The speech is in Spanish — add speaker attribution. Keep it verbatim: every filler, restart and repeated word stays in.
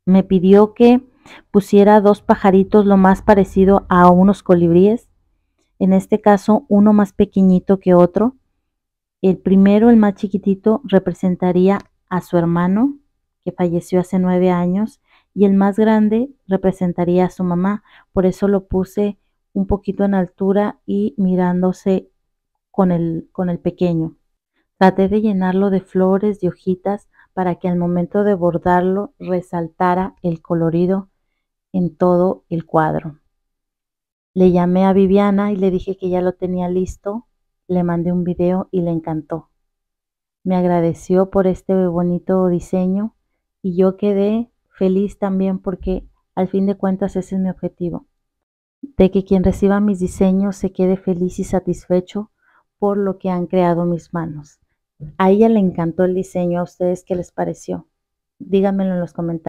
Speaker 1: Me pidió que pusiera dos pajaritos lo más parecido a unos colibríes, en este caso uno más pequeñito que otro. El primero, el más chiquitito, representaría a su hermano, que falleció hace nueve años, y el más grande representaría a su mamá. Por eso lo puse un poquito en altura y mirándose con el, con el pequeño. Traté de llenarlo de flores, de hojitas, para que al momento de bordarlo resaltara el colorido en todo el cuadro. Le llamé a Viviana y le dije que ya lo tenía listo, le mandé un video y le encantó. Me agradeció por este bonito diseño y yo quedé feliz también porque al fin de cuentas ese es mi objetivo, de que quien reciba mis diseños se quede feliz y satisfecho por lo que han creado mis manos. A ella le encantó el diseño, ¿a ustedes qué les pareció? Díganmelo en los comentarios.